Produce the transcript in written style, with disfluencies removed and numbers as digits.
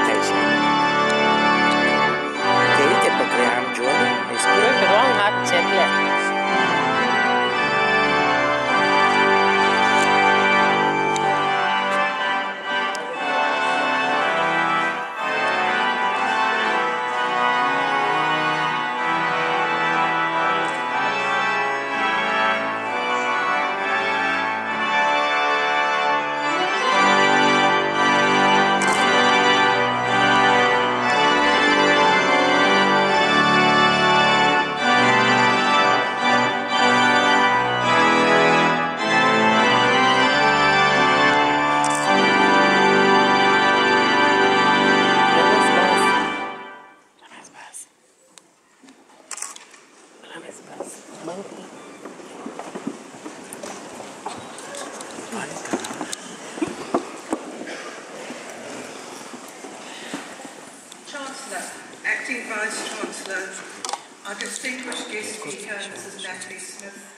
station. Jadi tipe kalian jual ni Gue beruang hat ceple. Chancellor, Acting Vice Chancellor, our distinguished guest speaker, Mrs. Natalie Smith,